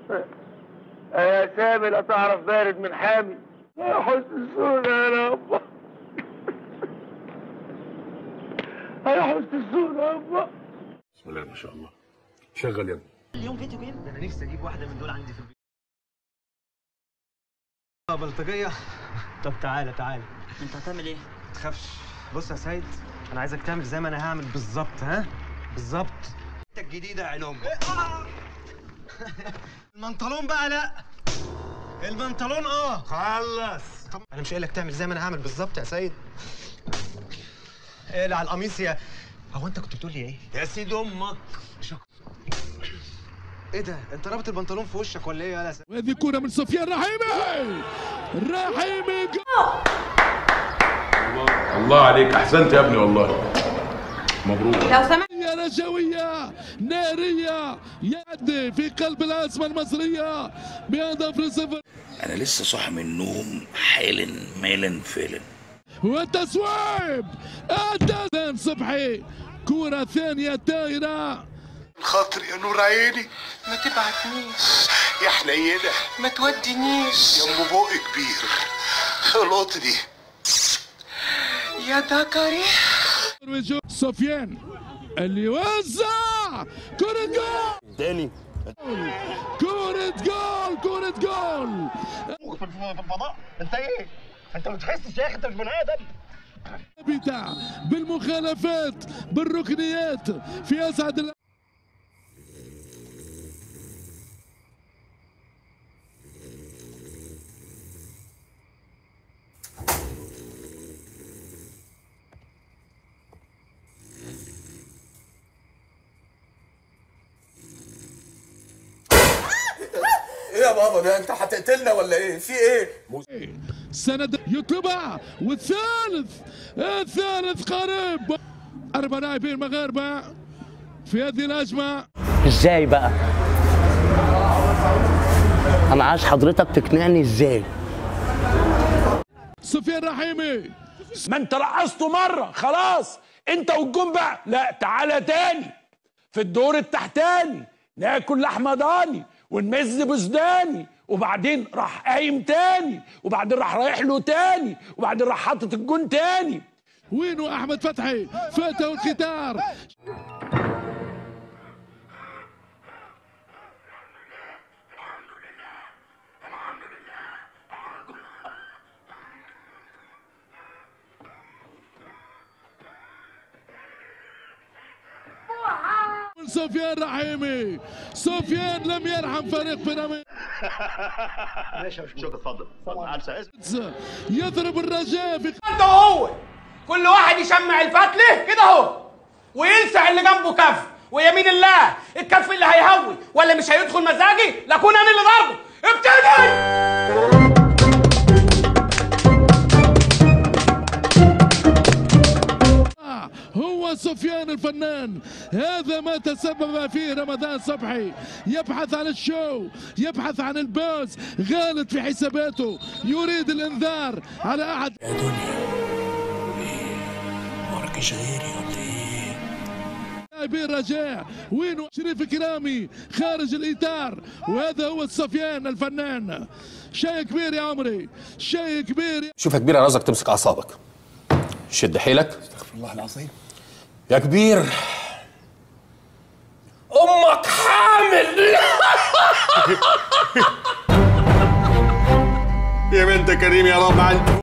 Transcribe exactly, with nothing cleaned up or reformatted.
يا سامي لا تعرف بارد من حامي يا حسن السونا يا رب. يا حسن السونا يا رب. بسم الله ما شاء الله. شغل يا ابني. اليوم فيديو جيم. انا نفسي اجيب واحده من دول عندي في البيت. اه بلطجيه. طب تعالى تعالى. انت هتعمل ايه؟ ما تخافش. بص يا سيد، انا عايزك تعمل زي ما انا هعمل بالظبط. ها؟ بالظبط. انت الجديده يا علوم. البنطلون بقى لا. البنطلون اه. خلص. طب انا مش قايل لك تعمل زي ما انا هعمل بالظبط يا سيد. اقلع القميص يا. هو انت كنت بتقول لي ايه؟ يا سيد امك. ايه ده؟ انت رابط البنطلون في وشك ولا ايه يا سيد؟ وهذه كرة من سفيان رحيمي. رحيمي الله الله عليك، احسنت يا ابني والله. مبروك. لو سمحت يا رجوية نارية يد في قلب الأزمة المصرية بهدف لصفر. أنا لسه صاحي من النوم حالا مالا فعلا. والتصويب التسعين صبحي كرة ثانية دايرة. خاطر يا نور عيني ما تبعتنيش يا حنينة ما تودينيش يا ام بوق كبير القطري يا دكري. سفيان اللي وزع كرة جول تاني. كرة جول كرة جول في الفضاء. انت ايه؟ انت ما بتحسش يا اخي؟ انت مش بني ادم. بتاع بالمخالفات بالركنيات في اسعد ال... ايه يا بابا ده انت هتقتلنا ولا ايه؟ في ايه؟ سند يطلبها والثالث الثالث قريب. أربع لاعبين مغاربة في هذه الهجمة. ازاي بقى؟ أنا عايز حضرتك تقنعني ازاي؟ سفيان رحيمي. ما انت رقصته مرة خلاص، انت والجون بقى. لا تعالى تاني في الدور التحتاني ناكل لحمة ضاني ونمز بوزداني، وبعدين راح قايم تاني، وبعدين راح رايح له تاني، وبعدين راح حاطط الجون تاني. وينه احمد فتحي؟ فاته الختار. سفيان رحيمي. سفيان لم يرحم فريق بيراميدز. ماشي يا شكرا. اتفضل اتفضل. يضرب الرجاء في انت وهو كل واحد يشمع الفتله كده اهو ويلسع اللي جنبه كف، ويمين الله الكف اللي هيهوي ولا مش هيدخل مزاجي لاكون انا اللي ضربه. ابتدي. هو سفيان الفنان، هذا ما تسبب فيه رمضان صبحي. يبحث عن الشو، يبحث عن البوز، غالط في حساباته، يريد الانذار على احد. يا دنيا ايه وراكيش غيري ولا ايه؟ لاعبين رجاء. وينه شريف كرامي خارج الاطار، وهذا هو سفيان الفنان. شيء كبير يا عمري، شيء كبير. شوف يا كبير، انا عايزك تمسك اعصابك، شد حيلك. استغفر الله العظيم. يا كبير امك حامل. يا بنت كريم يا رب.